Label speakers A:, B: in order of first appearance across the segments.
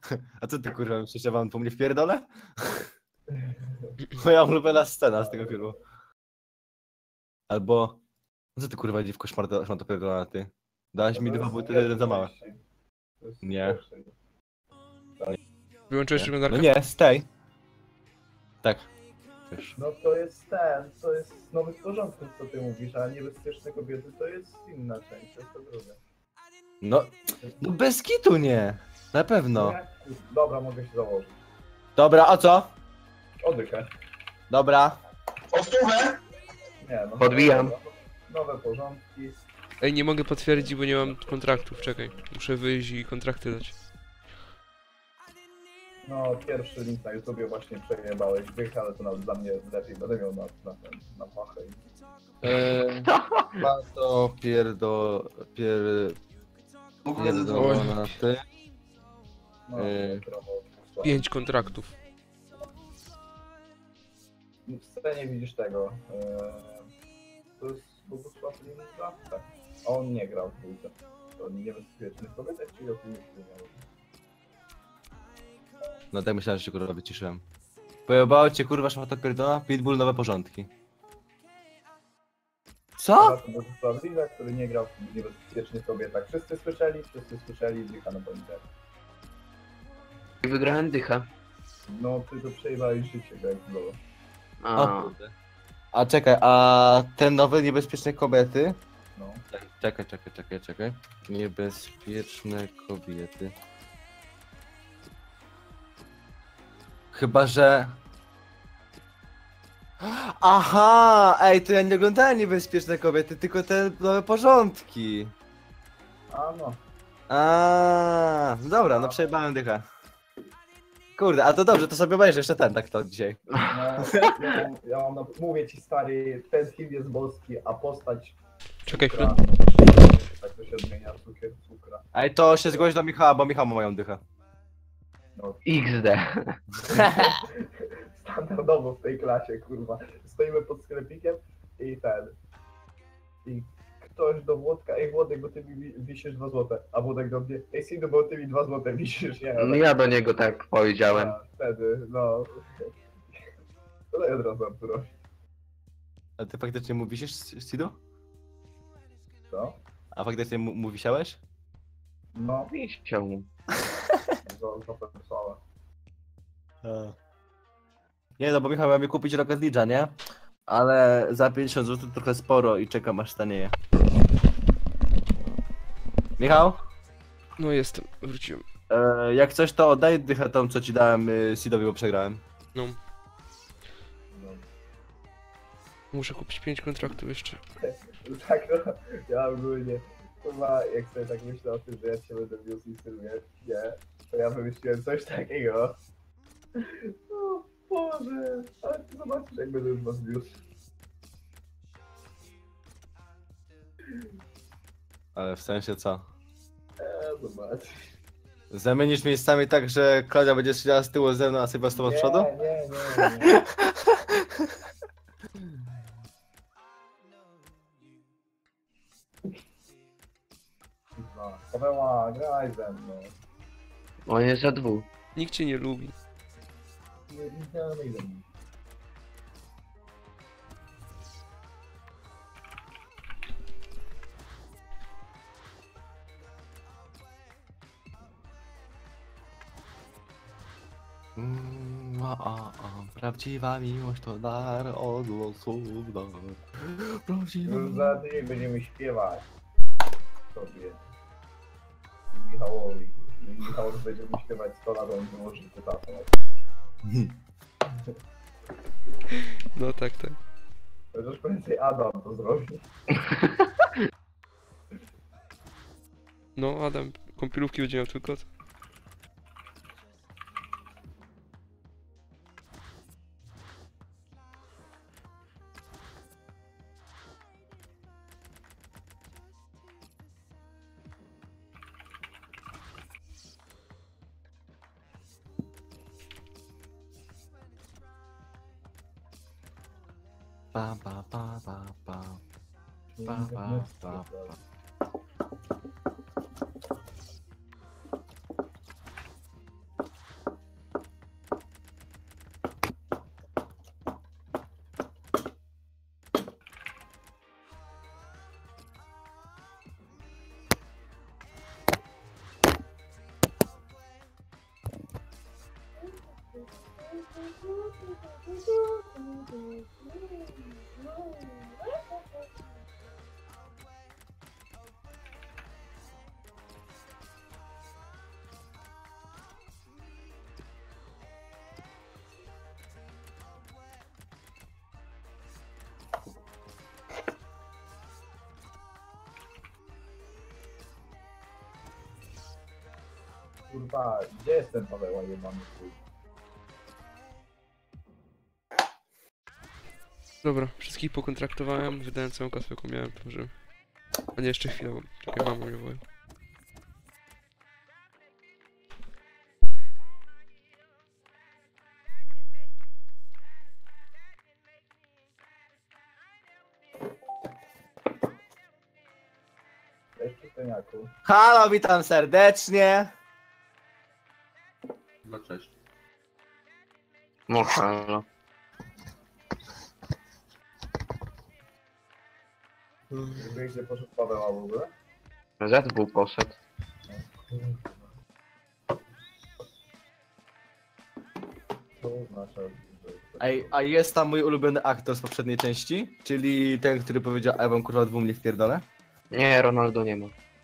A: A co ty kurwa, myślisz, że wam po mnie wpierdolę? Moja ulubiona scena z tego filmu. Albo... Co ty kurwa, dziwko szmato pierdolona, ty? Dałaś mi dwa buty, jeden za małe. Nie.
B: Wyłączyłeś
A: Nie.
B: przeglądarkę?
A: No nie, stay. Tak. Wiesz.
C: No to jest nowy porządek, co ty mówisz, a niebezpieczne kobiety to jest inna część, to jest to druga.
A: No bez kitu nie. Na pewno.
C: Dobra, mogę się założyć.
A: Dobra, o co?
C: Oddychę.
A: Dobra.
D: O stówę!
C: Nie, no.
D: Podbijam.
C: Nowe porządki.
B: Ej, nie mogę potwierdzić, bo nie mam kontraktów, czekaj. Muszę wyjść i kontrakty dać.
C: No, pierwszy link na YouTubie właśnie przejebałeś wych, ale to nawet dla mnie lepiej będę miał na pachę.
A: Ma to pierdolona ty.
C: No, prawo.
B: 5 kontraktów.
C: W scenie widzisz tego. To jest Bogusław Linka? Tak. A on nie grał w dwójce. To niebezpieczny kobietach, czyli o tym już nie miał.
A: No tak myślałem, że się kurwa wyciszyłem. Pojebało cię kurwa szmata pierdolona? Pitbull nowe porządki. Co?
C: Bogusław Linka, który nie grał w niebezpiecznych kobietach. Wszyscy słyszeli dycha na policzek.
D: Wygrałem dycha.
C: No ty to przejebałeś życie, jak było.
D: A,
A: A czekaj, a te nowe niebezpieczne kobiety?
C: No.
A: Czekaj. Niebezpieczne kobiety. Chyba, że... Aha! Ej, to ja nie oglądałem niebezpieczne kobiety, tylko te nowe porządki.
C: A no.
A: A, dobra, no przejebałem dycha. Kurde, a to dobrze, to sobie obejrzę jeszcze ten tak to dzisiaj.
C: No, mówię ci stary, ten film jest boski, a postać...
B: Czekaj
C: cukra,
B: chwilę.
C: tak to się odmienia, cukier, cukra.
A: Ej, to się zgłoś do Michała, bo Michał ma moją dychę.
C: No,
D: XD.
C: standardowo w tej klasie, kurwa. Stoimy pod sklepikiem i i ktoś do Włodka, ej Włodek, bo ty mi wisisz 2 złote, a Włodek do mnie, ej Sidu, bo ty mi 2 złote wisisz, nie?
D: No ja do niego tak powiedziałem.
C: A, wtedy, no. To ja od razu Arturowi.
A: A ty faktycznie mu wisisz, Sidu?
C: Co?
A: A faktycznie mu wisiałeś?
C: No,
D: Chciał mu.
C: zapewniała.
A: Nie no, bo Michał miał mi kupić Rocket League'a, nie? Ale za 50 zł trochę sporo i czekam aż stanieje. Michał?
B: No jestem, wróciłem.
A: Jak coś to oddaj dychę tą, co ci dałem Sidowi, bo przegrałem.
B: No,
C: No.
B: muszę kupić 5 kontraktów jeszcze.
C: Tak, no, ja ogólnie, chyba jak sobie tak myślę o tym, że ja cię będę wiózł i styluję, nie, to ja wymyśliłem coś takiego. O Boże, ale ty zobaczysz, jak będę z was wiózł.
A: Ale w sensie co?
C: Zobacz.
A: Zamienisz miejscami tak, że Klaudia będzie siedziała z tyłu ze mną, a Sylwia z tobą z przodu?
C: Nie. No, Paweła, graj ze mną.
D: On jest za 2.
B: Nikt cię nie lubi.
C: Nie idę.
A: Prawdziwa miłość to dar od losów dar. Prawdziwa
C: Już za tydzień będziemy śpiewać sobie Michałowi. Michał będzie mi śpiewać 100 lat, on wyłoży cytatę.
B: No tak.
C: Chociaż prędzej Adam to zrobi.
B: No Adam, kąpielówki będzie miał tylko.
A: Pa, pa, pa, pa, pa. Pa, pa, pa, pa.
C: Kurwa, gdzie jest ten Paweł jebany twój?
B: Dobra, wszystkich pokontraktowałem, wydałem całą kasę, jaką miałem, może... A nie, jeszcze chwilę, bo czekaj, mama mnie woła.
C: Cześć, przystojniaku.
A: Halo, witam serdecznie.
E: No cześć.
D: No halo.
C: Wiesz, gdzie poszedł Paweł w ogóle?
D: ZW poszedł.
C: Co oznacza, że...
A: Ej, a jest tam mój ulubiony aktor z poprzedniej części? Czyli ten, który powiedział, a ja wam kurwa dwóm nie wpierdolę?
D: Nie, Ronaldo nie ma.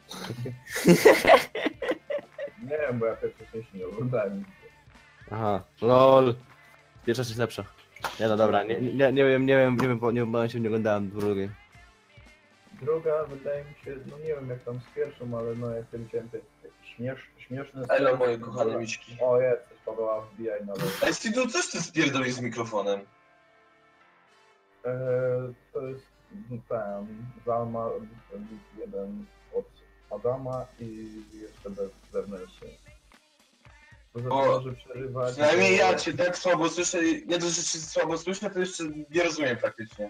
C: Nie wiem, bo ja pierwszej części nie oglądałem.
A: Aha, lol. Pierwsza jest lepsza. Nie no dobra, nie wiem, bo się nie oglądałem drugiej.
C: Druga, wydaje mi się, no nie wiem jak tam z pierwszą, ale no jak widziałem te śmieszne...
E: Elo, moje kochane miśki.
C: O, jesteś, Paweł, wbijaj na los.
E: Ej, Stidu, coś ty spierdolisz z mikrofonem?
C: To jest ten, Zalma, jeden od Adama i jeszcze bez zewnętrzny. Poza tym
E: O,
C: może przerywać...
E: Przynajmniej ja cię tak słabo słyszę, nie dość, że cię słabo słyszę, to jeszcze nie rozumiem praktycznie.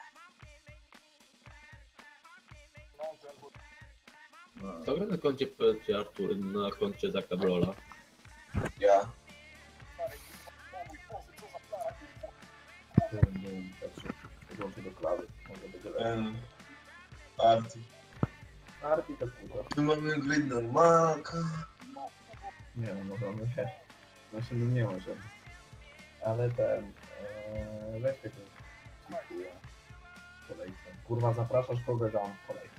C: No.
F: Kto gra na koncie czy Artur, na koncie Zaka Brola?
E: Ja.
C: Podłączę do klawy, może będzie lepiej.
E: Arty.
C: Arti to kurwa.
E: Tu mamy gry normalka.
C: Nie no, możemy nie. Znaczy no nie możemy. Ale ten... weź tego... dziękuję. Kolejkę. Kurwa, zapraszasz kogoś, a on w kolejkę.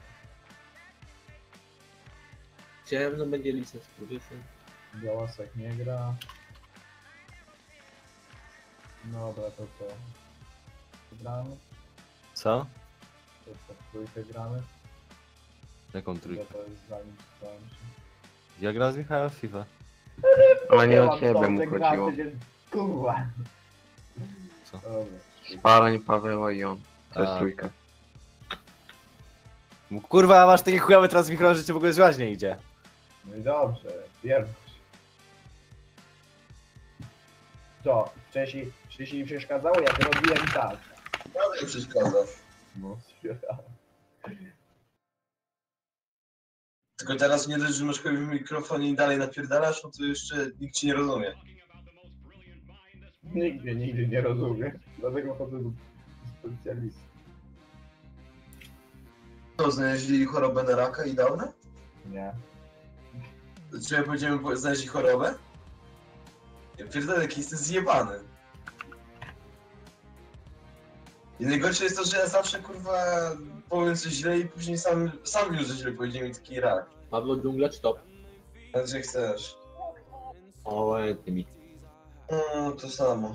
F: Ciemno będzie licenc kurysem.
C: Białasek nie gra. Dobra, to co? Gramy?
A: Co?
C: To co, w trójkę gramy?
A: Jaką
C: Ja
A: trójkę?
C: to jest zanim czytałem się.
A: Ja gram z Michałem w FIFA.
D: Ale nie o
C: mam
D: ciebie
C: to,
D: mu
C: że gra
D: chodziło.
C: przecież- Kurwa.
A: Co?
C: Dobra.
D: Spalań, Paweł i on. To jest
A: Tak.
D: trójka.
A: Kurwa, masz taki chujowy transmikrofon, że ci w ogóle złaź nie idzie.
C: No i dobrze, wierność. Co? Wcześniej mi przeszkadzało, ja to robiłem tak.
E: Ja nie przeszkadza.
C: No,
E: Tylko teraz nie dość, że masz kogoś w mikrofonie i dalej napierdalasz, no to jeszcze nikt ci nie rozumie.
C: nigdy nie rozumiem. Dlatego chodzę do specjalisty.
E: To znaleźli chorobę na raka i downa?
C: Nie.
E: Czy ja powiedziałem, znaleźli chorobę? Ja pierdolę, jaki jestem zjebany. I najgorsze jest to, że ja zawsze kurwa powiem coś źle i później sam już źle powiedział mi taki rak.
F: Pablo dżungla czy top?
E: Także chcesz.
F: O, ty mi.
E: To samo.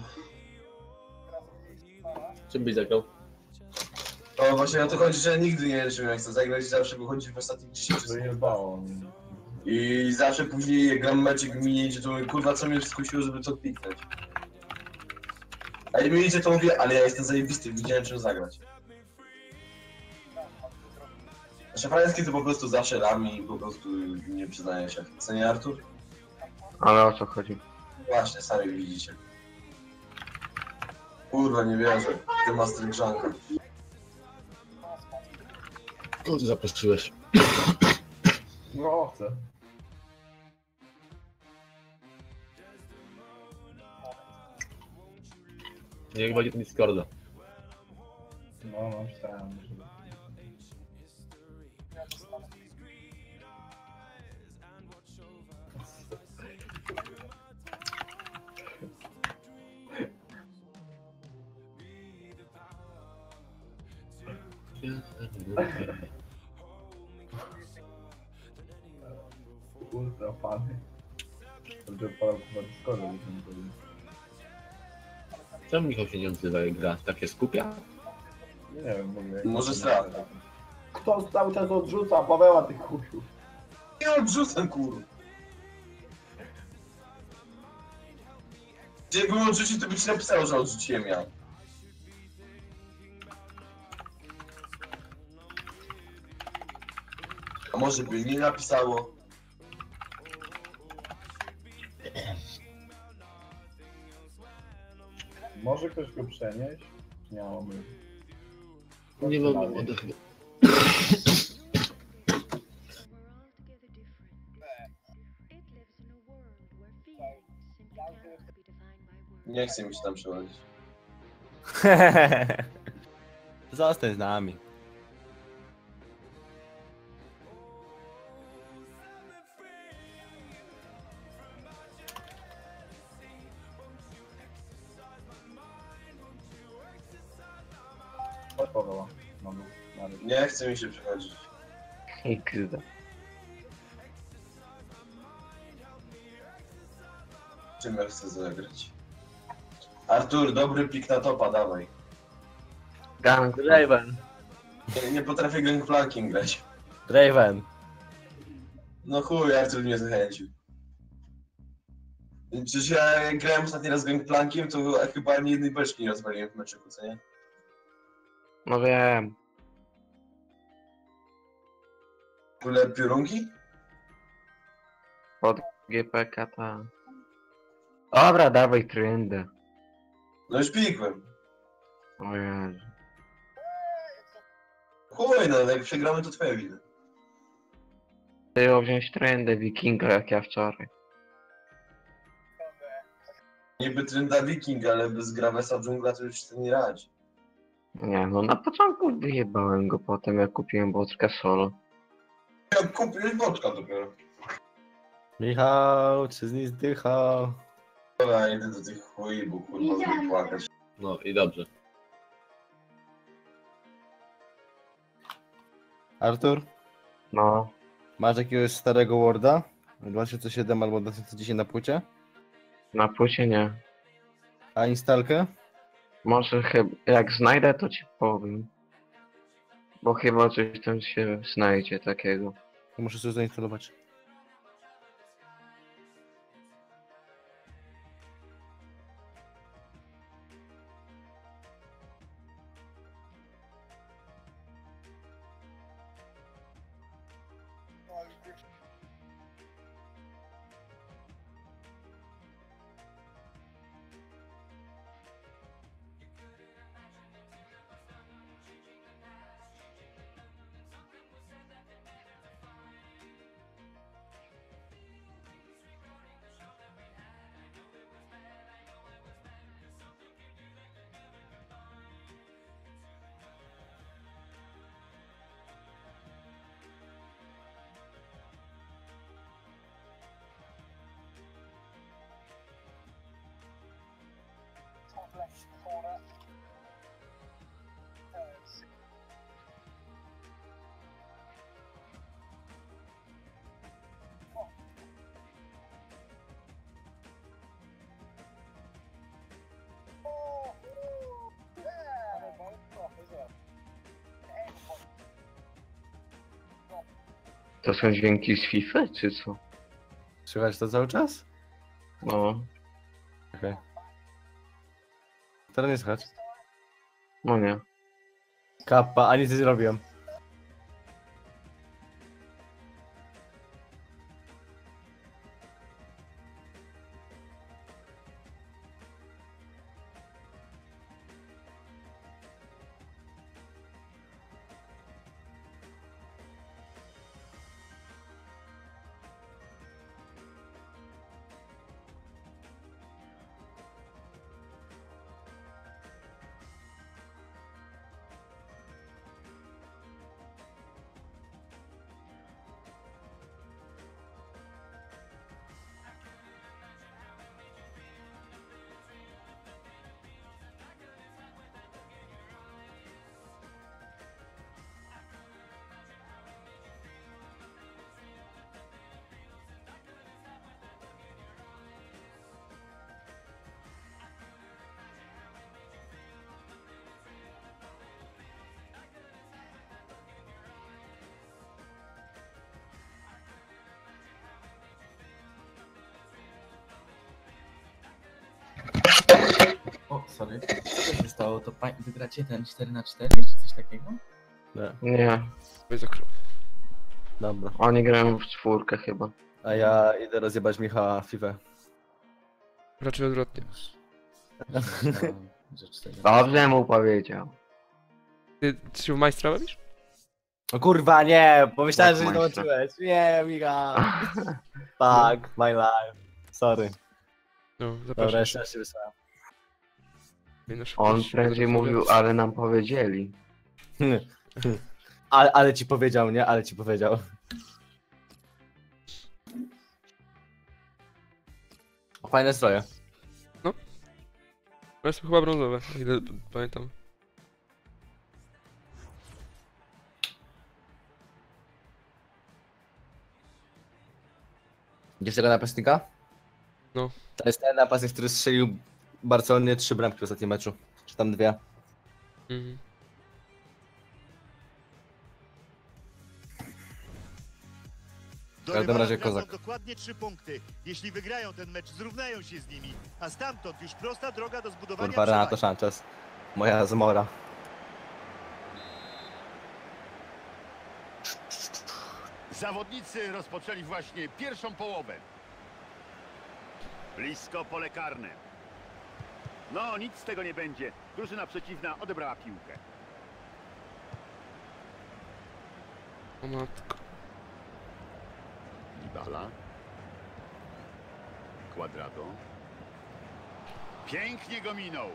F: Czym byś zagrał?
E: O, właśnie o to chodzi, że ja nigdy nie wiem jak chcę zagrać i zawsze wychodzi w ostatnich 10
C: To
E: sekundach.
C: jebało.
E: I zawsze później jak gram meczek mi nie idzie, to mówię, kurwa co mnie skusiło, żeby to kliknąć. A jak mi idzie to mówię, ale ja jestem zajebisty, widziałem czym zagrać. Szefański to po prostu zawsze rami i po prostu nie przyznaje się. Co nie Artur?
D: Ale o co chodzi?
E: Właśnie, sami widzicie. Kurwa, nie wierzę. Ty master grzanka.
F: Co ty zaprosiłeś?
C: No, chcę.
F: Niech będzie to Discorda.
C: No, myślałem, że... Ultra fany. Dobrze odpalał chyba Discorda, żeby nie powiedzieć.
F: Czemu Michał się nie odzywa jak gra? Takie skupia?
C: Nie wiem, w ogóle.
E: Może strach.
C: Kto cały czas odrzuca Paweła tych chuju?
E: Nie odrzucam, kurwa. Gdzie bym odrzucił, to by ci napisało, że odrzuciłem ja. A może by nie napisało?
C: Może ktoś go przenieść? Nie mamy.
F: Nie mam wody chyba.
E: Nie chcę mi się tam przechodzić.
A: Zostań z nami.
C: Chodź Paweła. Mamy. Mamy.
E: Nie chcę mi się przechodzić.
D: XD.
E: Czym ja chcę zagrać? Artur, dobry pik na topa, dawaj.
D: Gang.
A: Draven.
E: Nie potrafię gangplankiem grać.
A: Draven.
E: No chuj, Artur mnie zachęcił. Przecież ja jak grałem ostatni raz gangplankiem, to chyba ani jednej beczki nie rozwaliłem w meczyku, co nie?
D: No wiem.
E: W ogóle piorunki?
D: GPK ta. Dobra, dawaj trendę.
E: No już pikłem.
D: O Jezu.
E: Chuj, no jak przegramy, to twoja wina.
D: Trzeba wziąć trendę wikinga jak ja wczoraj.
E: Niby trenda wiking, ale bez Gravesa dżungla to już sobie nie radzi.
D: Nie no, na początku wyjebałem go, potem jak kupiłem boczkę solo.
E: Ja kupiłem boczka dopiero.
A: Michał, czy z niej zdychał?
E: Dobra, idę do tych chuj, bo kurwa będę płakać.
F: No i dobrze.
A: Artur,
D: No,
A: masz jakiegoś starego Worda? 2007 albo 2010 na płycie?
D: na płycie nie.
A: A instalkę?
D: Może chyba, jak znajdę to ci powiem. Bo chyba coś tam się znajdzie takiego.
A: To muszę sobie zainstalować.
D: To są dźwięki z FIFA, czy co?
A: Słychać to cały czas?
D: No,
A: Okej. Teraz nie słychać.
D: no nie.
A: Kappa, a nic nie zrobiłem.
G: sorry. Co się stało? To wygracie ten 4-4 czy coś takiego?
A: Nie,
D: Nie,
B: Weź zakro...
A: dobra.
D: oni grają w czwórkę chyba.
A: A ja idę rozjebać Michała w FIFA.
B: Raczej odwrotnie.
G: Myślałem, że 4.
D: Dobrze mu powiedział.
B: Ty się w majstra bawisz?
A: O kurwa, nie! Pomyślałem,
D: Jak
A: że nie
D: majstra.
A: dołączyłeś. Nie, Michał. Fuck, my life. Sorry.
B: No,
A: Dobra,
B: zapraszam.
A: jeszcze raz się wysłałem.
D: On prędzej mówił, ale nam powiedzieli.
A: Ale ci powiedział, nie? Ale ci powiedział. Fajne stroje.
B: To jest chyba brązowe, o ile pamiętam.
A: Widzisz tego napastnika?
B: No.
A: To jest ten napastnik, który strzelił Barcelonie 3 bramki w ostatnim meczu. Czy tam 2.
B: Mhm.
A: W każdym razie
H: wracą
A: kozak.
H: dokładnie 3 punkty. Jeśli wygrają ten mecz, zrównają się z nimi, a stamtąd już prosta droga do zbudowania
A: Kurwa, Renato
H: przewagi.
A: Sanchez. Moja zmora.
H: Zawodnicy rozpoczęli właśnie pierwszą połowę. Blisko pole karne. No, nic z tego nie będzie. Drużyna przeciwna odebrała piłkę.
B: O matko.
H: Dybala. Quadrado. Pięknie go minął.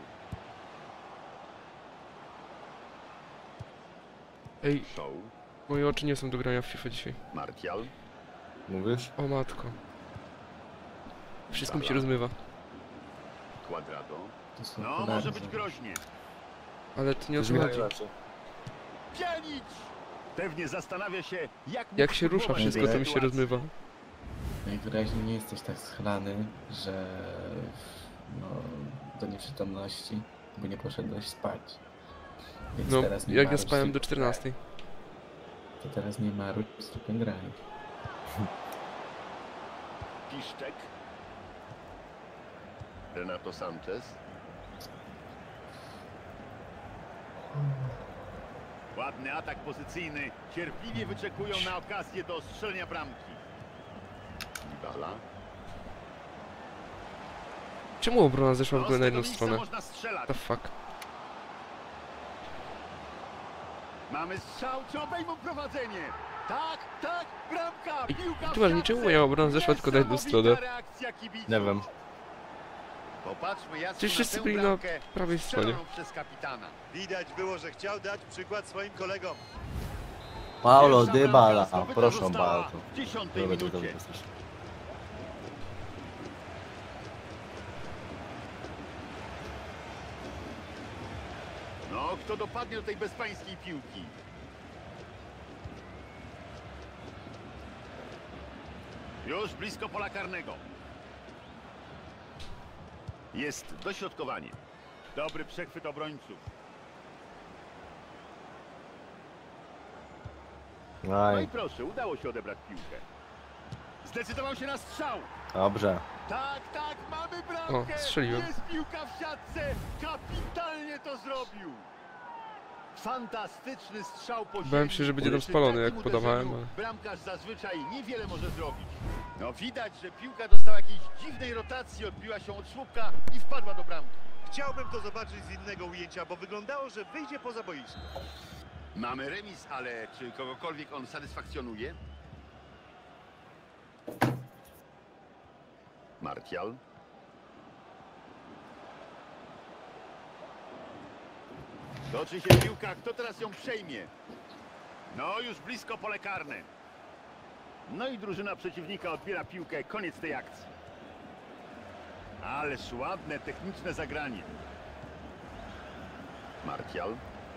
B: Ej,
H: Show.
B: moje oczy nie są do grania w FIFA dzisiaj.
H: Martial.
A: Mówisz?
B: O matko. Wszystko mi się rozmywa.
H: Quadrado.
G: To są
H: No,
G: okulary,
H: może być
G: zobacz.
H: groźnie.
B: Ale to nie o
A: Brzmi
B: co
A: jak
B: chodzi.
A: lepszy.
H: Pjanic! Pewnie zastanawia się,
B: Jak się rusza wszystko, to mi się rozmywa.
G: Najwyraźniej nie jesteś tak schlany, że no, do nieprzytomności, bo nie poszedłeś spać. Więc
B: No,
G: teraz nie
B: jak ja
G: maruć,
B: spałem do
G: tylko
B: 14.
G: To teraz nie maruć, tylko graj.
H: Piszczek. Renato Sanchez. Ładny atak pozycyjny. Cierpliwie wyczekują na okazję do strzelenia bramki. Dybala.
B: Czemu obrona zeszła w
H: No,
B: ogóle
H: z
B: na
H: tego
B: jedną
H: miejsca
B: stronę?
H: można strzelać.
B: The fuck.
H: Mamy strzał, czy obejmą prowadzenie? Tak, tak, bramka, piłka w
B: Ty masz
H: siatce.
B: niczemu moja obrona zeszła tylko na jedną stronę.
H: Niesamowita reakcja kibiców.
A: Nie wiem.
H: Popatrzmy jasno
B: Przecież
H: na
B: wszyscy
H: tę
B: byli na
H: bramkę
B: prawej stronie.
H: strzeloną przez kapitana. Widać było, że chciał dać przykład swoim kolegom.
A: Paulo
H: Pierwsza
A: Dybala.
H: bramka zdobyta
A: Proszę
H: została
A: bardzo.
H: w 10.
A: Dobra,
H: minucie.
A: dobra, dobra.
H: No, kto dopadnie do tej bezpańskiej piłki? Już blisko pola karnego. Jest dośrodkowanie. Dobry przechwyt obrońców. No i
A: Aj,
H: proszę, udało się odebrać piłkę. Zdecydował się na strzał.
A: dobrze.
H: Tak, tak, mamy bramkę.
B: O, strzeliłem.
H: Jest piłka w siatce. Kapitalnie to zrobił. Fantastyczny strzał po
B: Bałem
H: ziemi.
B: się, że będzie tam
H: Przy
B: spalony,
H: takim
B: jak podawałem,
H: uderzeniu
B: ale...
H: Bramkarz zazwyczaj niewiele może zrobić. No widać, że piłka dostała jakiejś dziwnej rotacji, odbiła się od słupka i wpadła do bramki. Chciałbym to zobaczyć z innego ujęcia, bo wyglądało, że wyjdzie poza boisko. Mamy remis, ale czy kogokolwiek on satysfakcjonuje? Martial. Toczy się piłka, kto teraz ją przejmie? No, już blisko pole karne. No i drużyna przeciwnika odbiera piłkę, koniec tej akcji. Ależ ładne, techniczne zagranie. Martial.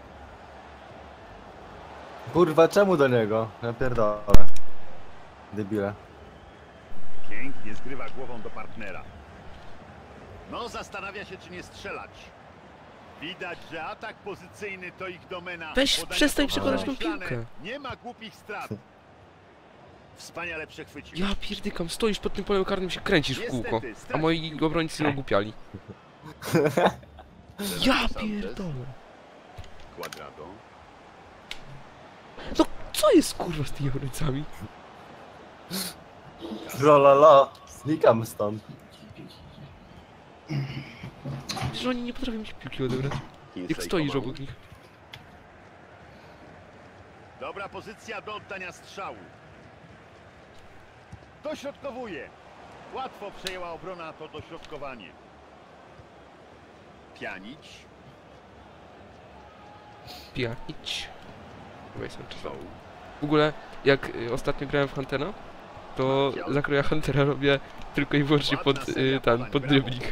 A: Kurwa, czemu do niego? Ja pierdolę. Debile.
H: Pięknie zgrywa głową do partnera. No, zastanawia się, czy nie strzelać. Widać, że atak pozycyjny to ich domena.
B: Weź,
H: Podania
B: przestań
H: są
B: przekładać tą
H: przemyślane.
B: piłkę.
H: Nie ma głupich strat. Wspaniale przechwycił.
B: Ja pierdykam, stoisz pod tym polem karnym, się kręcisz w kółko. A moi obrońcy ogłupiali. Ja pierdolę.
H: Quadrado.
B: No co jest kurwa z tymi obrońcami?
A: Trolala. Znikam stąd.
B: Przecież oni nie potrafią mi piłki odebrać. Jak stoisz obok nich.
H: Dobra pozycja do oddania strzału. Dośrodkowuje. Łatwo przejęła obrona to dośrodkowanie. Pjanić.
B: Pijanić. Chyba jestem czasami. W ogóle, jak ostatnio grałem w Huntera, to zakroja Huntera robię tylko i wyłącznie pod pod dribbling.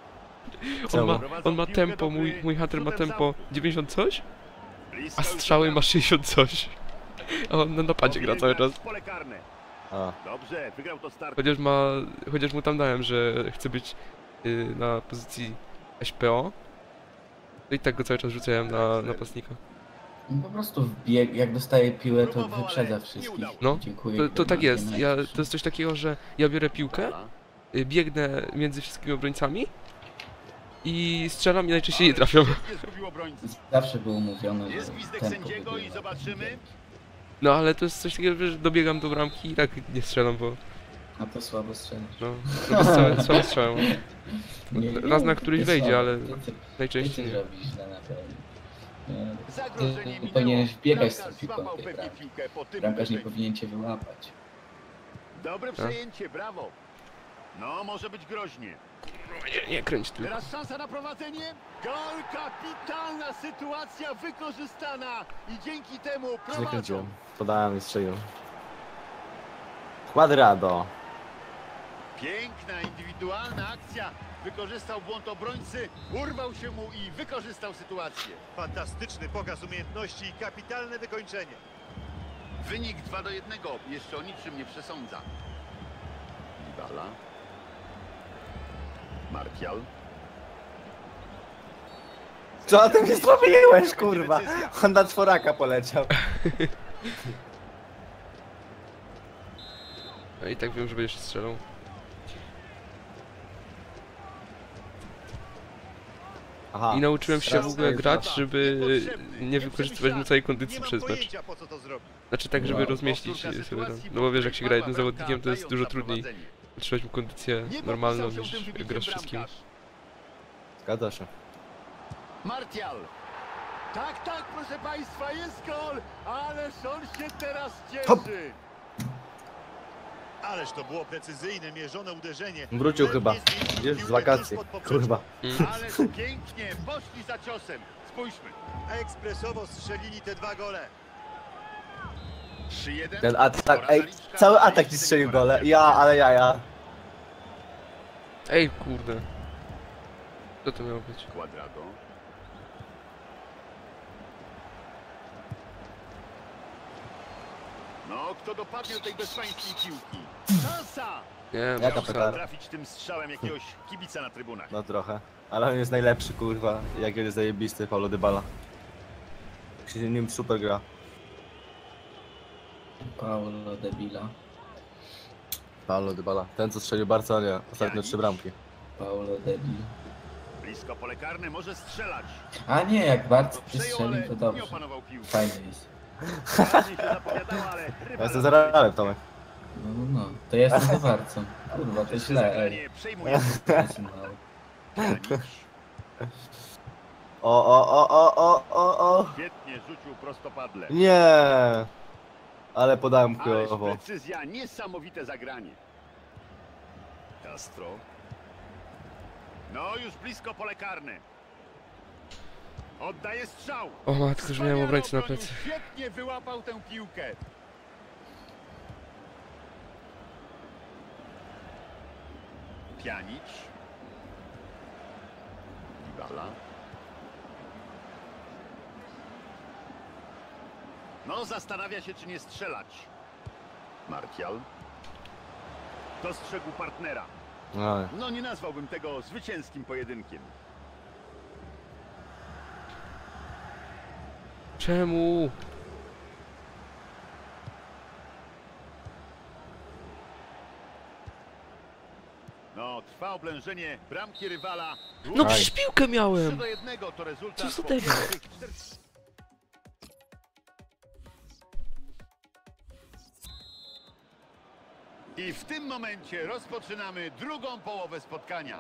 B: On ma tempo, mój Hunter ma tempo 90 coś, a strzały ma 60 coś. A on na napadzie gra cały czas.
A: A.
H: Dobrze, wygrał to start.
B: Chociaż mu tam dałem, że chce być na pozycji SPO, to i tak go cały czas rzucałem na napastnika.
G: On po prostu wbieg, jak dostaje piłę, to wyprzedza wszystkich.
B: No,
G: Dziękuję.
B: to tak jest. To jest coś takiego, że ja biorę piłkę, biegnę między wszystkimi obrońcami i strzelam i najczęściej nie trafiam.
G: Zawsze było mówione, że
H: Jest gwizdek
G: tempo
H: sędziego i
G: wygrywa.
H: zobaczymy.
B: No ale to jest coś takiego, że dobiegam do bramki i tak nie strzelam, bo
G: A to słabo strzelasz.
B: no słabo strzelam. Raz na któryś
G: to
B: wejdzie,
G: słabo.
B: ale
G: Ty
B: najczęściej nie.
G: robisz źle na pewno. Nie,
H: Zagrożenie
G: Ty
H: minęło.
G: powinieneś biegać z tą
H: Bramkarz
G: piłką
H: złapał
G: tej
H: pewnie
G: bramki.
H: piłkę po tym
G: Bramkarz nie
H: uderzeniu.
G: powinien cię wyłapać.
H: Dobre przejęcie, brawo. No, może być groźnie.
B: Nie kręć tylko.
H: Teraz szansa na prowadzenie. Gol, kapitalna sytuacja wykorzystana i dzięki temu prowadzą.
A: Zakręciłem. Podałem i strzeliłem. Quadrado.
H: Piękna, indywidualna akcja. Wykorzystał błąd obrońcy, urwał się mu i wykorzystał sytuację.
I: Fantastyczny pokaz umiejętności i kapitalne wykończenie.
H: Wynik 2-1. Jeszcze o niczym nie przesądza. Dybala. Martial.
A: Co ty mi zrobiłeś, kurwa? On na czworaka poleciał.
B: Ja i tak wiem, że będziesz strzelał.
A: Aha.
B: I nauczyłem się w ogóle
A: Teraz-
B: grać, żeby nie wykorzystywać mu całej kondycji
I: Nie mam
B: przez mecz.
I: pojęcia, po co to zrobił.
B: Znaczy tak, żeby
G: Wow.
B: rozmieścić sobie tam. No bo wiesz, jak się gra jednym zawodnikiem, to jest dużo trudniej utrzymać mu kondycję normalną niż jak grasz wszystkim.
A: Zgadza się.
H: Martial. Tak, tak, proszę państwa, jest gol, ależ on się teraz
A: Hop.
H: cieszy.
I: Ależ to było precyzyjne, mierzone uderzenie.
A: Wrócił chyba.
I: Pewnie zmieścił
A: Jest z
I: piłkę
A: wakacji.
I: tuż pod poprzeczką.
A: Kurwa.
H: Ależ pięknie, poszli za ciosem. Spójrzmy.
I: Ekspresowo strzelili te dwa gole.
H: 3-1.
A: Ten atak, ej, cały atak ci strzelił gole. Ja, ale jaja.
B: Ej, kurde. Co to miało być?
H: Quadrado. No, kto dopadnie do tej bezpańskiej piłki? Szansa!
B: Nie,
A: Jaka
B: muszę
A: petara?
H: Trafić tym strzałem jakiegoś kibica na trybunach.
A: No trochę. Ale on jest najlepszy, kurwa. Jak jest zajebisty, Paulo Dybala. Się nim super gra.
G: Paulo Debila.
A: Paulo Dybala. Ten, co strzelił Barcelonie. Ostatnio 3 bramki.
G: Paulo Debil.
H: Blisko pole karne, może strzelać.
G: A nie, jak bardzo ty
H: Przejął,
G: strzelił,
H: ale
G: to
H: nie
G: dobrze.
H: opanował piłki.
G: Fajny jest.
H: Ładnie się zapowiadało, ale
A: Ja
H: rywal
A: jestem zaralem, Tomek.
G: No. To ja jestem zawarcą. Kurwa, to źle, ej.
H: zagranie przejmuje. Pjanić.
A: O.
H: Świetnie rzucił prostopadle.
A: Nie. Ale podałem
H: Ależ
A: chujowo.
H: precyzja, niesamowite zagranie. Castro. No, już blisko pole karne. Oddaje strzał.
B: O matko, że miałem
H: Wspaniale
B: obrońcę na
H: obronił,
B: plecy.
H: Świetnie wyłapał tę piłkę. Pjanić. Dybala. No, zastanawia się, czy nie strzelać. Martial. Dostrzegł partnera.
A: No,
H: No, nie nazwałbym tego zwycięskim pojedynkiem.
B: Czemu?
H: No, Trwa oblężenie bramki rywala.
B: No przecież piłkę
H: 3
B: miałem!
H: do 1 to rezultat
B: Co za
H: po
B: debil.
H: pierwszych 4... I w tym momencie rozpoczynamy drugą połowę spotkania.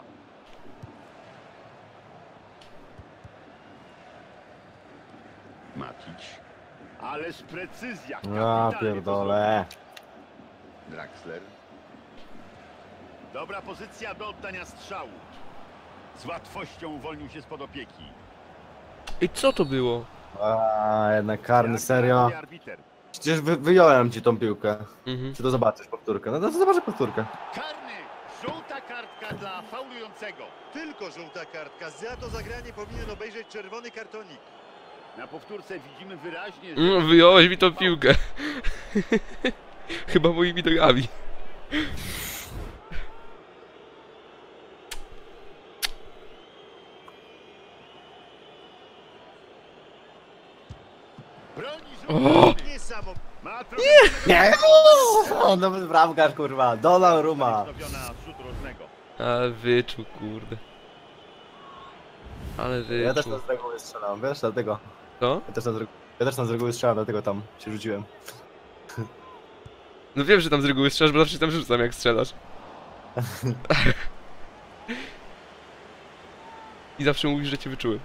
H: Matic. Ależ precyzja.
A: Ja
H: kapitalnie to
A: pierdolę.
H: zrobił. Draxler. Dobra pozycja do oddania strzału. Z łatwością uwolnił się spod opieki.
B: I co to było?
A: A, jednak karny,
H: Jak
A: serio.
H: reaguje arbiter.
A: Przecież wyjąłem ci tą piłkę.
B: Mhm.
A: Czy to zobaczysz powtórkę? No to zobaczę powtórkę.
H: Karny. Żółta kartka dla faulującego.
I: Tylko żółta kartka. Za to zagranie powinien obejrzeć czerwony kartonik.
H: Na powtórce widzimy wyraźnie, że...
B: Wyjąłeś mi tą piłkę. Chyba moimi nogami.
H: Broni
B: O!
H: żółty.
I: Niesamowite.
H: Ma trochę...
A: Nie! O, no bramkarz, kurwa. Donnarumma.
H: Zrobiona rzut rożnego.
B: Ale wyczuł, kurde. Ale
A: Ja też
B: wyczuł.
A: tam z reguły strzelam, wiesz, dlatego.
B: Co?
A: Ja też tam z reguły strzelam, dlatego tam się rzuciłem.
B: No wiem, że tam z reguły strzelasz, bo zawsze się tam rzucam jak strzelasz. I zawsze mówisz, że cię wyczułem.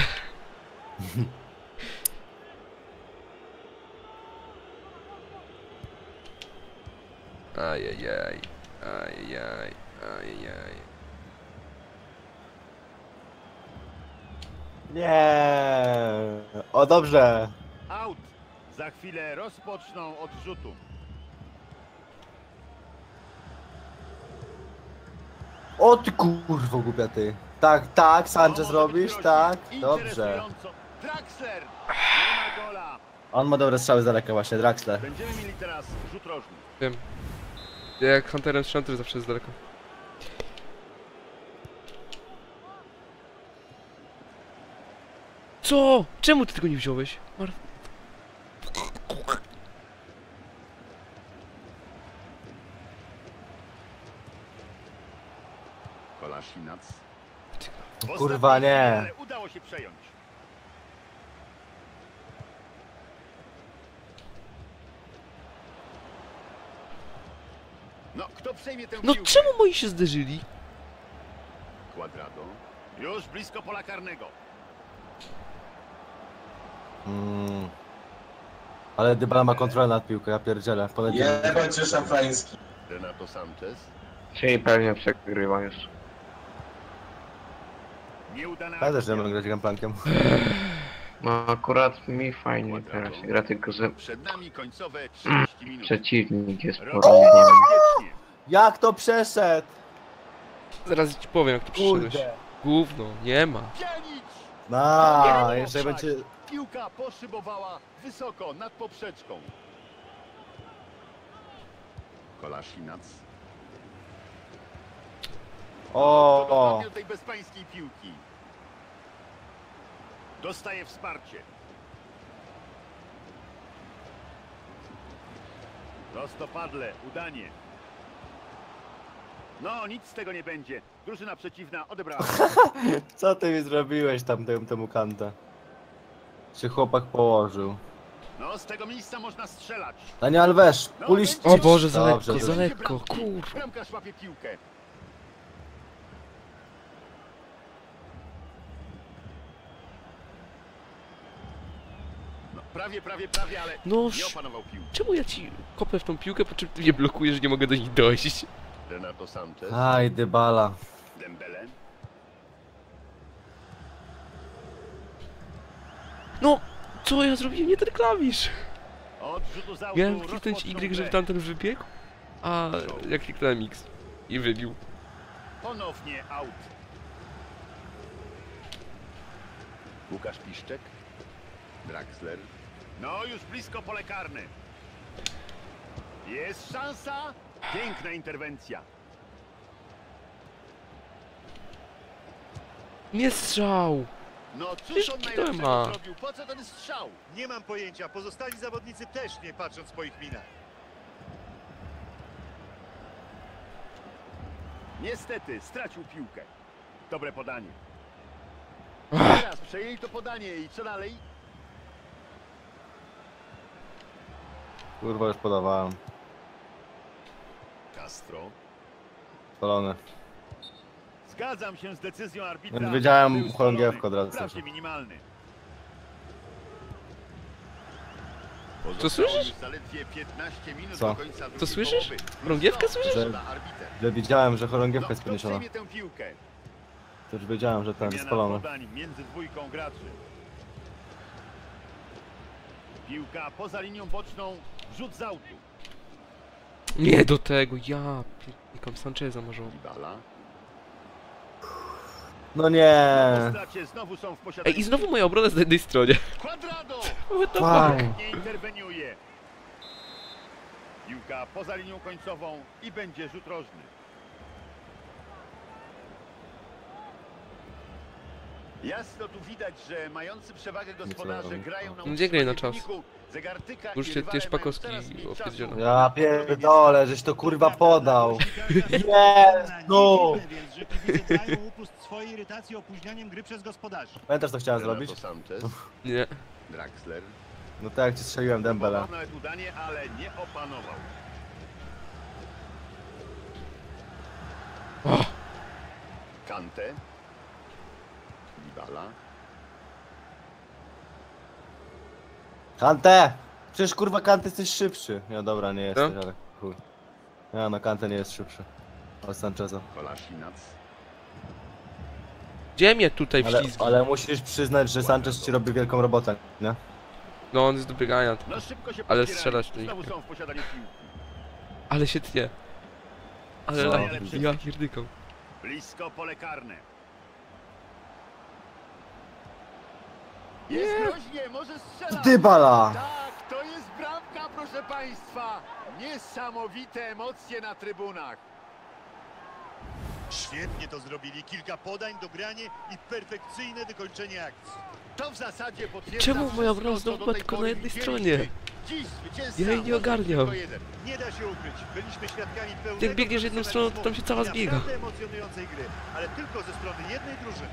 B: Ajajaj, ajajaj, ajajaj.
A: Nie. O, dobrze.
H: Out. Za chwilę rozpoczną od rzutu.
A: O ty kurwo głupia ty. Tak, tak, Sanchez
H: To może być
A: robisz,
H: groźnie.
A: tak. Dobrze.
H: Interesująco. Draxler. Nie ma gola.
A: On ma dobre strzały z daleka właśnie, Draxler.
H: Będziemy mieli teraz rzut rożny.
B: Wiem. Ja jak Hunterem strzelam, to zawsze jest daleko. Co? Czemu ty tego nie wziąłeś?
H: Kolasinac. W
A: Kurwa,
H: ostatniej
A: nie.
H: chwili, ale udało się przejąć. No, kto przejmie tę
B: No
H: piłkę?
B: czemu moi się zderzyli?
H: Quadrado. Już blisko pola karnego.
A: Ale Dybala ma kontrolę nad piłką, ja pierdzielę. Poleciałem.
E: Jebać cię szafrański.
H: Renato Sanchez.
D: Czyli pewnie przegrywa już.
H: Nieudana
A: Ja też nie
H: akcja.
A: mogę grać gamplankiem.
D: No akurat mi fajnie teraz gra, tylko że
H: Przed nami końcowe 30 minut.
D: przeciwnik jest
H: Robi
D: porąbany.
H: bezpiecznie.
A: Jak to przeszedł?
B: Zaraz ci powiem, jak to przyszedłeś.
A: Kurde.
B: Gówno, nie ma.
H: Pjanic!
A: Jeszcze będzie...
H: Piłka poszybowała wysoko nad poprzeczką. Kolasinac.
A: O,
H: Dokładnie do tej bezpańskiej piłki. Dostaje wsparcie. Prostopadle, udanie. No, nic z tego nie będzie. Drużyna przeciwna odebrała.
A: co ty mi zrobiłeś tam temu kantę? Się chłopak położył.
H: No, z tego miejsca można strzelać.
A: Daniel Alves,
H: No,
A: pulisz...
B: O Boże, za
A: Dobrze,
B: lekko,
A: to-
B: za lekko, kurwa.
H: Bramkarz łapie piłkę. No, prawie, ale
B: No,
H: nie opanował piłki.
B: czemu ja ci kopę w tą piłkę, po czym ty mnie blokujesz, nie mogę do nich dojść?
H: Renato Sanchez,
A: Aj, Dybala.
H: Dembele.
B: No, co ja zrobiłem? Nie ten klawisz.
H: Od rzutu z autu
B: Miałem kliknąć
H: rozpoczną
B: Y, żeby
H: grę.
B: tamten wybiegł, a ja kliknąłem X i wybił.
H: Ponownie out. Łukasz Piszczek. Draxler. No, już blisko pole karne. Jest szansa. Piękna interwencja.
B: Nie strzał!
H: No cóż
B: Przecież
H: on
B: kto
H: najlepszego
B: ma?
H: zrobił? Po co ten strzał?
I: Nie mam pojęcia. Pozostali zawodnicy też nie patrząc po ich minach.
H: Niestety, stracił piłkę. Dobre podanie. Teraz przejęli to podanie i co dalej?
A: Kurwa, już podawałem.
H: Castro.
A: Spalone.
H: Zgadzam się z decyzją arbitra.
A: Więc wiedziałem,
H: Był
A: chorągiewkę od razu.
H: wprawdzie minimalny.
B: To słyszysz?
H: Zaledwie 15 minut
A: Co?
H: do końca drugiej
B: To słyszysz?
H: połowy.
B: Chorągiewkę słyszysz?
A: Że-
H: Na arbiter.
A: Że widziałem, że chorągiewka jest
H: Kto
A: podniesiona.
H: przejmie tę piłkę?
A: To już wiedziałem, że ten
H: Wymiana
A: spalony.
H: podań między dwójką graczy. Piłka poza linią boczną, rzut z autu.
B: Nie do tego, ja pierdolę, Sancheza może.
H: Dybala.
A: No nie.
H: Po stracie znowu są w posiadaniu.
B: Ej, i znowu moja obrona jest na jednej stronie.
H: Quadrado!
B: What the
A: Wow.
B: fuck?
H: Nie interweniuje. Piłka poza linią końcową i będzie rzut rożny. Jasno tu widać, że mający przewagę gospodarze
A: robię.
H: grają na
B: Gdzie graj na
H: utrzymanie
B: czas?
H: wyniku. Zegartyka
B: Już
H: i
B: się
H: rywale
B: ty
H: mają
B: Szpakowski
H: coraz mniej czasu.
B: opierdzielał.
A: Ja pierdolę, żeś to kurwa podał. Jezu!
I: Więc, że kibice dają upust swojej irytacji opóźnianiem gry przez gospodarzy.
A: Pamiętasz, co chciałem
H: Renato
A: zrobić?
H: Sanchez,
B: Nie.
H: Draxler.
A: No tak jak ci strzeliłem Dembele.
H: Próbował nawet udanie, ale nie opanował.
B: O!
H: Kante. Dybala.
A: Kante! Przecież kurwa Kante jesteś szybszy. Nie, dobra, nie jesteś,
B: Co?
A: ale chuj. Nie, no Kante nie jest szybszy. Od Sancheza.
H: Kolasinac.
B: Gdzie mnie tutaj
A: Ale,
B: wślizgi?
A: ale musisz przyznać, że Sanchez ci robi wielką robotę, nie?
B: No on jest do biegania,
H: No szybko się
B: ale
H: pospierają.
B: strzelać to nie.
H: Znowu są w posiadaniu piłki.
B: ale się tnie. Ale
A: No,
B: ja pierdykam.
H: Blisko pole karne. Jest groźnie, może strzelać.
A: Dybala!
H: Tak, to jest bramka, proszę państwa. Niesamowite emocje na trybunach.
I: Świetnie to zrobili. Kilka podań, dogranie i perfekcyjne wykończenie akcji.
H: To w zasadzie potwierdza
B: Czemu moja
H: wszystko,
B: obrona
H: co
B: znowu
H: do
B: ma
H: tej
B: tylko na
H: pory
B: jednej
H: widzieliśmy.
B: stronie?
H: Dziś zwycięzca
B: Ja jej nie
H: może
B: ogarniam.
H: tylko jeden.
I: Nie da się ukryć. Byliśmy świadkami pełnego
B: Jak biegniesz jedną stroną, to tam się cała zbiega.
I: naprawdę emocjonującej gry, ale tylko ze strony jednej drużyny.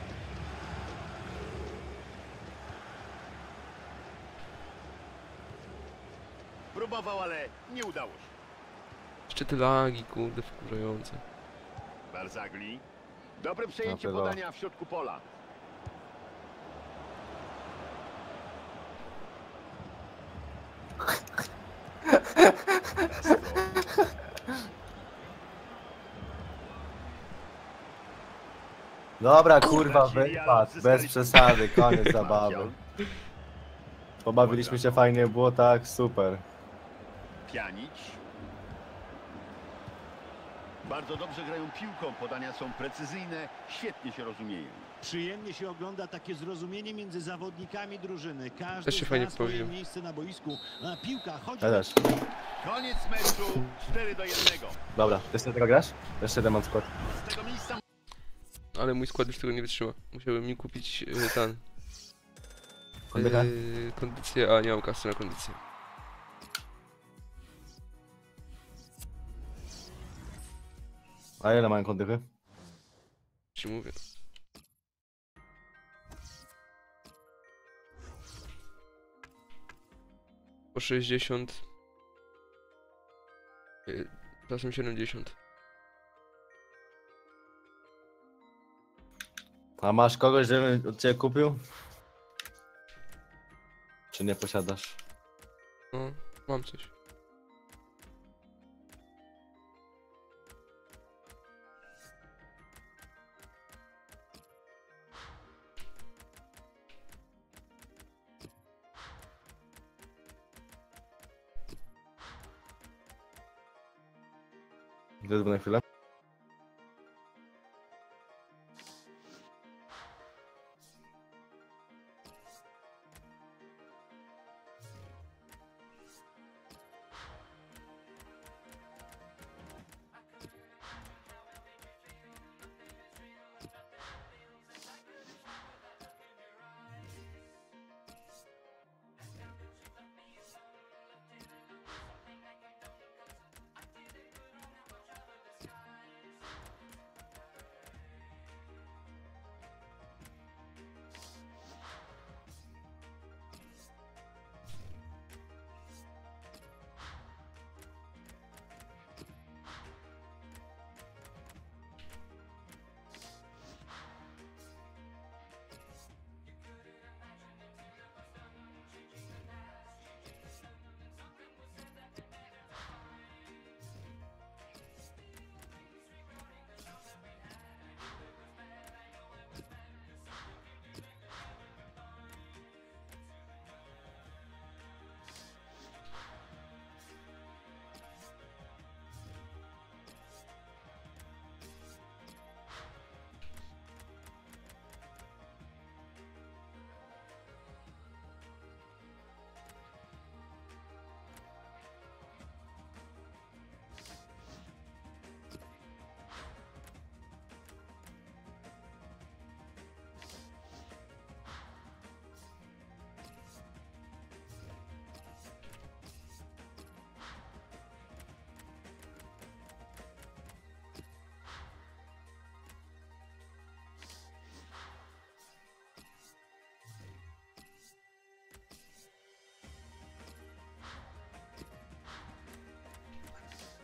H: Próbował, ale nie udało się.
B: Jeszcze te lagi, kurde, wkurzające.
H: Barzagli. Dobre przejęcie
A: Dobra.
H: podania w środku pola.
A: Dobra, kurwa, wypad, bez przesady, koniec zabawy.
H: Martial.
A: Pobawiliśmy się fajnie, było tak, super.
H: Pjanić. Bardzo dobrze grają piłką, podania są precyzyjne, świetnie się rozumieją.
I: Przyjemnie się ogląda takie zrozumienie między zawodnikami drużyny. Każdy
B: Też się fajnie
I: zna swoje
B: powiem.
I: miejsce na boisku, a piłka chodzi...
A: Ja też.
H: Koniec meczu 4-1.
A: Dobra, jeszcze tego grasz? Jeszcze jeden mam skład.
H: Z tego miejsca
B: Ale mój skład już tego nie wytrzyma. Musiałbym mi kupić ten...
A: Kondycha?
B: kondycję, a nie mam kasy na kondycję.
A: A ile mają kondychy?
B: Ci mówię. Po 60. Czasem 70.
A: A masz kogoś, żebym od ciebie kupił? Czy nie posiadasz?
B: No, mam coś.
A: Zadzwoń na chwilę.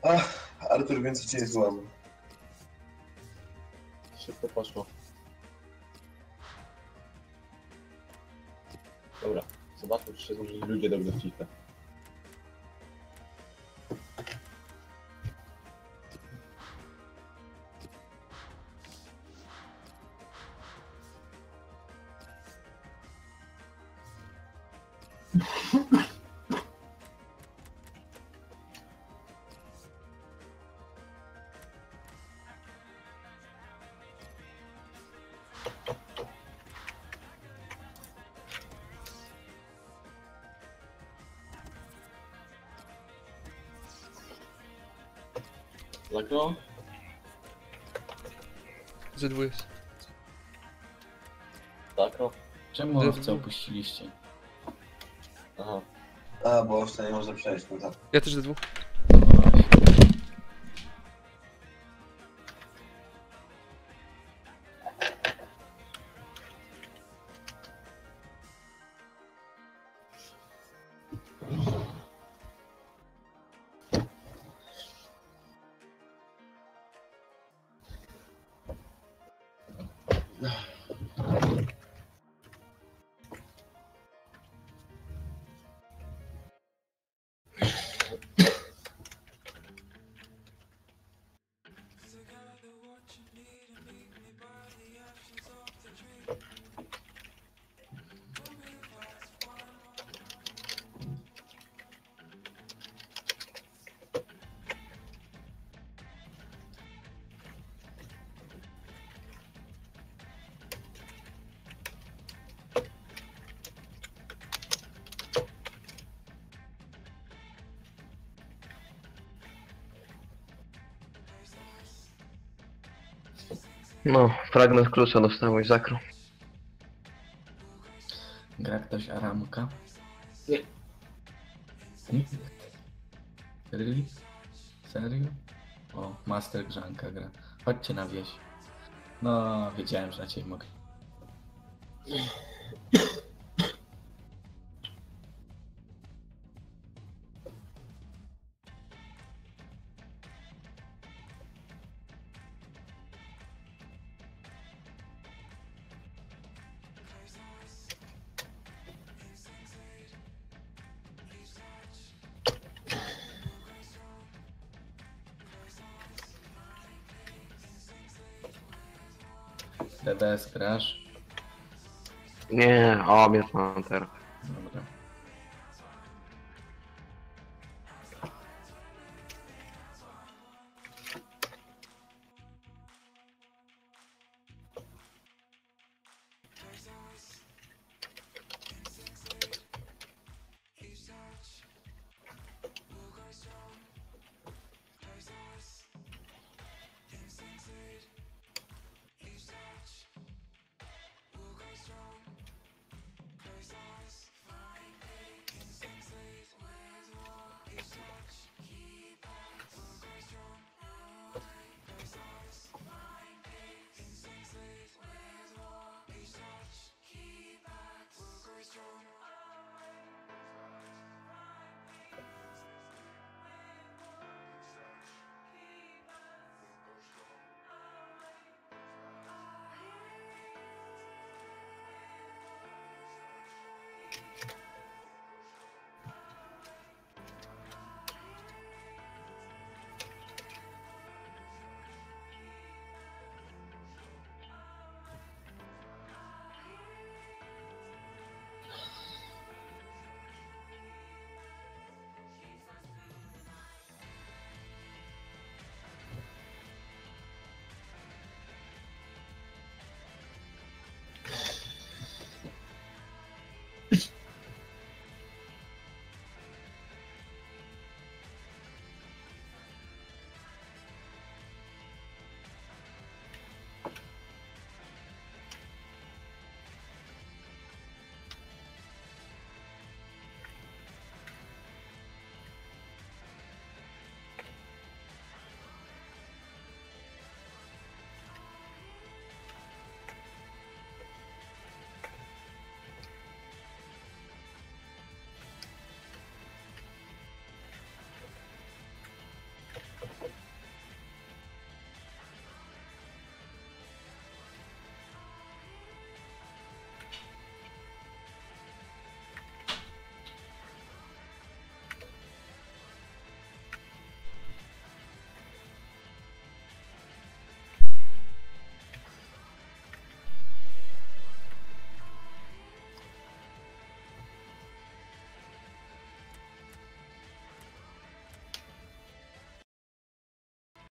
E: Ach, Artur, więcej cię nie złam.
F: Szybko poszło. Dobra, zobaczmy, czy się złożyli ludzie do gnocika. Zagrał?
B: Z2 jest.
F: Zagrał?
G: Czemu owce opuściliście?
F: Aha.
E: A, bo owca nie można przejść, no tak.
B: Ja też Z2.
D: No, fragment klucza dostałeś, Zakro.
G: Gra ktoś Aramka?
F: Nie.
G: Nikt? Really? Serio? O, Master Grzanka gra. Chodźcie na wieś. No, wiedziałem, że na ciebie mogę. DDS grasz?
D: Nie, o, mnie mam teraz.
G: Dobra.